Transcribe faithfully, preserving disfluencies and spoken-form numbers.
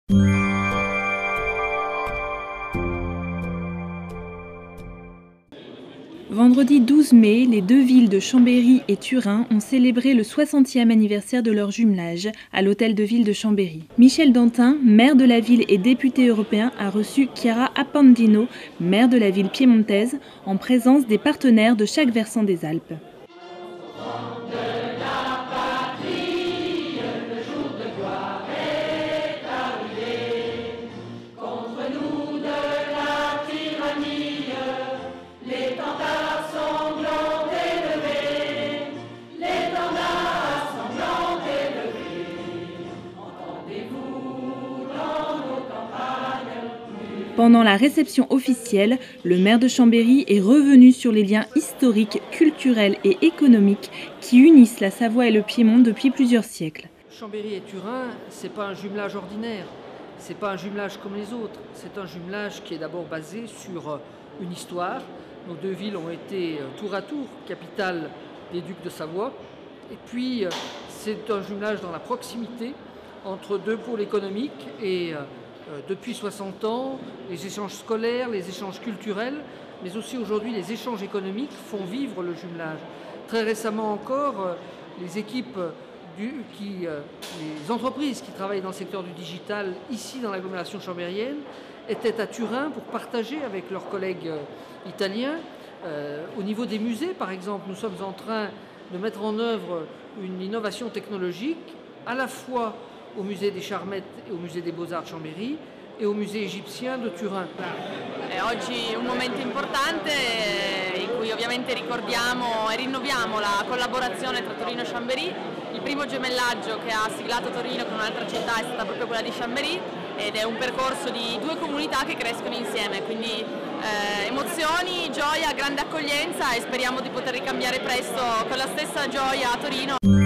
Vendredi douze mai, les deux villes de Chambéry et Turin ont célébré le soixantième anniversaire de leur jumelage à l'hôtel de ville de Chambéry. Michel Dantin, maire de la ville et député européen, a reçu Chiara Appendino, maire de la ville piémontaise, en présence des partenaires de chaque versant des Alpes. Pendant la réception officielle, le maire de Chambéry est revenu sur les liens historiques, culturels et économiques qui unissent la Savoie et le Piémont depuis plusieurs siècles. Chambéry et Turin, ce n'est pas un jumelage ordinaire, ce n'est pas un jumelage comme les autres. C'est un jumelage qui est d'abord basé sur une histoire. Nos deux villes ont été tour à tour capitales des ducs de Savoie. Et puis, c'est un jumelage dans la proximité entre deux pôles économiques et Euh, depuis soixante ans, les échanges scolaires, les échanges culturels, mais aussi aujourd'hui les échanges économiques font vivre le jumelage. Très récemment encore, euh, les équipes, du, qui, euh, les entreprises qui travaillent dans le secteur du digital ici dans l'agglomération chambérienne étaient à Turin pour partager avec leurs collègues euh, italiens. Euh, au niveau des musées, par exemple, nous sommes en train de mettre en œuvre une innovation technologique à la fois au musée des Charmettes e au musée des Beaux-Arts de Chambéry e au musée égyptien de Turin. È oggi un momento importante in cui ovviamente ricordiamo e rinnoviamo la collaborazione tra Torino e Chambéry. Il primo gemellaggio che ha siglato Torino con un'altra città è stata proprio quella di Chambéry ed è un percorso di due comunità che crescono insieme, quindi eh, emozioni, gioia, grande accoglienza e speriamo di poter ricambiare presto con la stessa gioia a Torino.